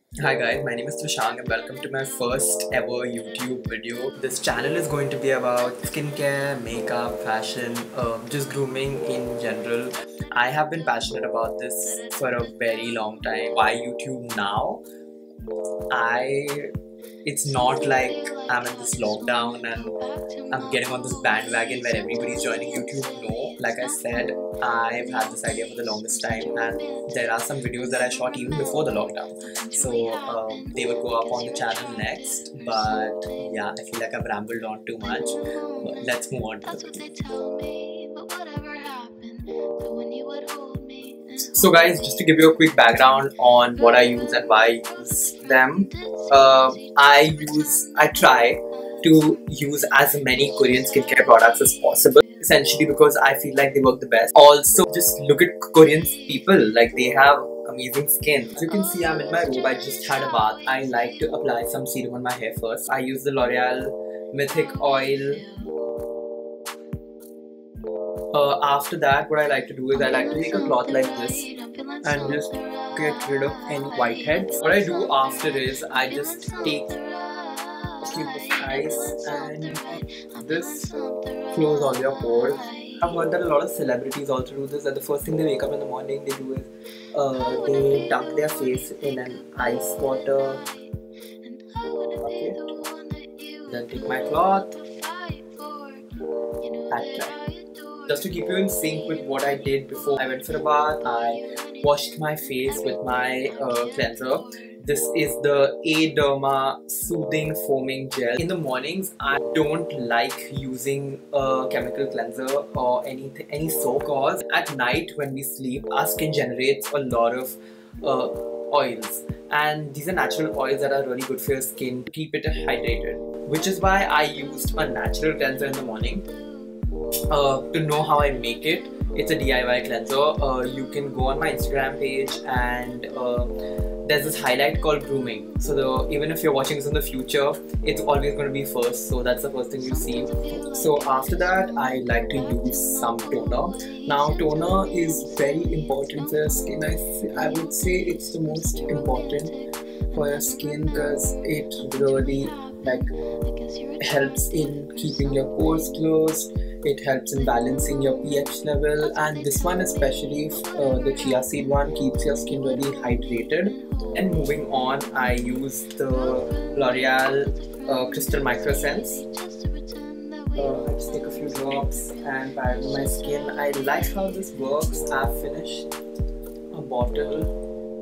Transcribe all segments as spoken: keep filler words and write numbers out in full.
Hi guys, my name is Trishang and welcome to my first ever YouTube video. This channel is going to be about skincare, makeup, fashion, uh, just grooming in general. I have been passionate about this for a very long time. Why YouTube now? I it's not like I'm in this lockdown and I'm getting on this bandwagon where everybody's joining YouTube. No, like I said, I've had this idea for the longest time, and there are some videos that I shot even before the lockdown. So um, they would go up on the channel next. But yeah, I feel like I've rambled on too much. But let's move on to the video. So guys, just to give you a quick background on what I use and why I use them, uh, I use, I try to use as many Korean skincare products as possible, essentially because I feel like they work the best. Also, just look at Korean people, like they have amazing skin. As you can see, I'm in my robe, I just had a bath. I like to apply some serum on my hair first. I use the L'Oreal Mythic Oil. Uh, after that, what I like to do is I like to take a cloth like this and just get rid of any whiteheads. What I do after is I just take a cube of ice and this close all your pores. I've heard that a lot of celebrities also do this, that the first thing they wake up in the morning they do is uh, they dunk their face in an ice water bucket. Then take my cloth, pat dry. Just to keep you in sync with what I did before I went for a bath, I washed my face with my uh, cleanser. This is the A Derma Soothing Foaming Gel. In the mornings, I don't like using a chemical cleanser or any, any soap, because at night when we sleep, our skin generates a lot of uh, oils. And these are natural oils that are really good for your skin to keep it hydrated. Which is why I used a natural cleanser in the morning. Uh, to know how I make it, it's a D I Y cleanser. Uh, you can go on my Instagram page and uh, there's this highlight called grooming. So the, even if you're watching this in the future, it's always going to be first. So that's the first thing you see. So after that, I like to use some toner. Now toner is very important for your skin. I, I would say it's the most important for your skin because it really like helps in keeping your pores closed. It helps in balancing your pH level, and this one especially, uh, the chia seed one, keeps your skin really hydrated. And moving on, I use the L'Oreal uh, Crystal Micro Sense. Uh, I just take a few drops and pat it on my skin. I like how this works. I've finished a bottle.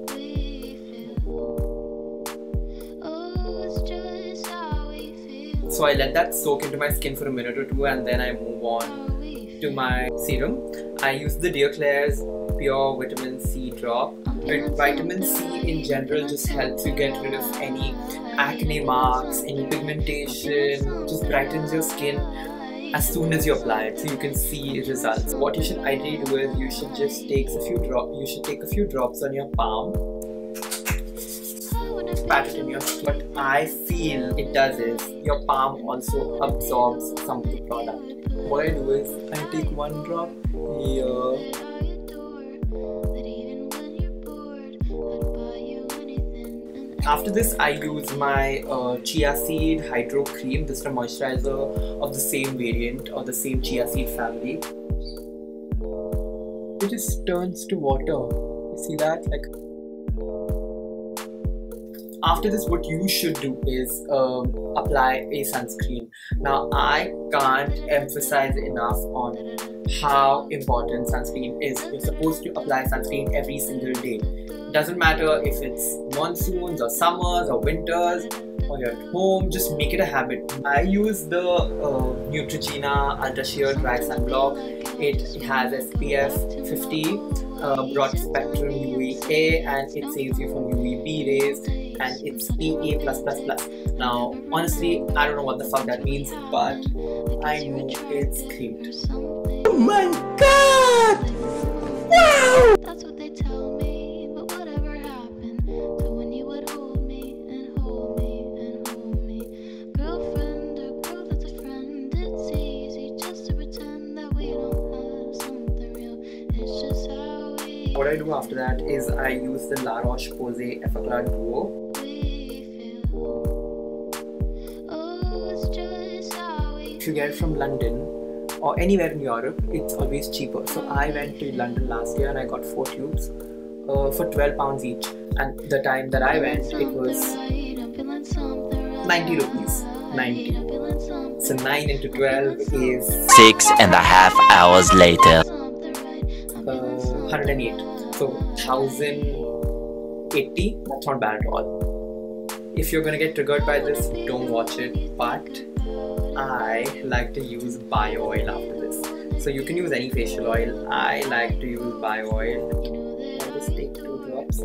So I let that soak into my skin for a minute or two, and then I move on to my serum. I use the Dear Klairs Pure Vitamin C Drop. Vitamin C in general just helps you get rid of any acne marks, any pigmentation, just brightens your skin as soon as you apply it, so you can see results. What you should ideally do is you should just take a few drop. You should take a few drops on your palm. Pat it in your skin. What I feel it does is your palm also absorbs some of the product. What I do is I take one drop here. After this, I use my uh, chia seed hydro cream. This is a moisturizer of the same variant or the same chia seed family. It just turns to water. You see that? Like. After this, what you should do is um, apply a sunscreen. Now, I can't emphasize enough on how important sunscreen is. You're supposed to apply sunscreen every single day. It doesn't matter if it's monsoons or summers or winters or you're at home, just make it a habit. I use the uh, Neutrogena Ultra Sheer Dry Sunblock. It has S P F fifty, uh, broad spectrum U V A, and it saves you from U V B rays, and it's P A plus plus plus. Now, honestly, I don't know what the fuck that means, but I know it's great. Oh my god! Wow! That's what they tell me, but whatever happened to when you would hold me and hold me and hold me. Girlfriend or girl that's a friend, it's easy just to pretend that we don't have something real. It's just how we. What I do after that is I use the La Roche Posay Efflaclar Duo. if you get it from London or anywhere in Europe, it's always cheaper. So I went to London last year and I got four tubes uh, for twelve pounds each. And the time that I went, it was ninety rupees. ninety. So nine into twelve is six and a half hours later. Uh, one hundred eight. So one thousand eighty. That's not bad at all. If you're gonna get triggered by this, don't watch it. But I like to use bio oil after this. So you can use any facial oil. I like to use bio oil. I'll just take two drops.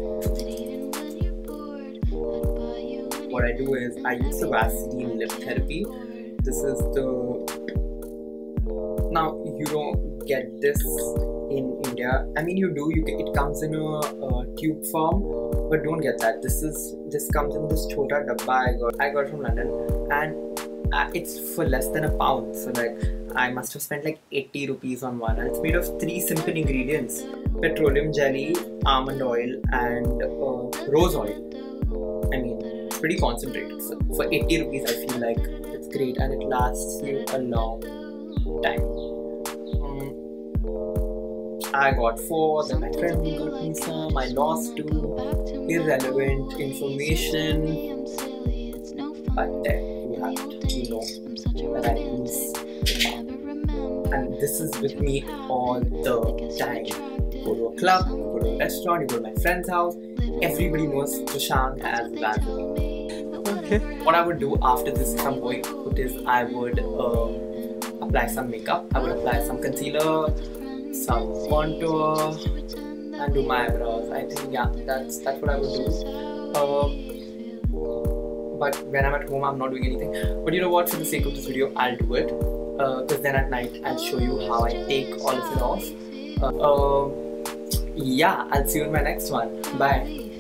What I do is I use the Vaseline Lip Therapy. This is the... Now you don't get this in India. I mean you do. You get, it comes in a uh, tube form, but don't get that. This is this comes in this chota dabba I got. I got from London, and uh, it's for less than a pound. So like I must have spent like eighty rupees on one. And it's made of three simple ingredients: petroleum jelly, almond oil, and uh, rose oil. I mean, it's pretty concentrated. So for eighty rupees, I feel like it's great, and it lasts you a long time. Um, I got four, then my friend got me some, I lost two. Irrelevant information, but there you have it. You know that I use. And this is with me all the time. You go to a club, you go to a restaurant, you go to my friend's house. Everybody knows Prashant has Vaseline. Okay. What I would do after this, if I'm going out, is I would uh, apply some makeup. I would apply some concealer, some contour, and do my eyebrows. I think yeah, that's that's what I would do. Uh, but when I'm at home, I'm not doing anything. But you know what? For the sake of this video, I'll do it. Because uh, then at night, I'll show you how I take all of it off. Uh, uh, yeah, I'll see you in my next one. Bye.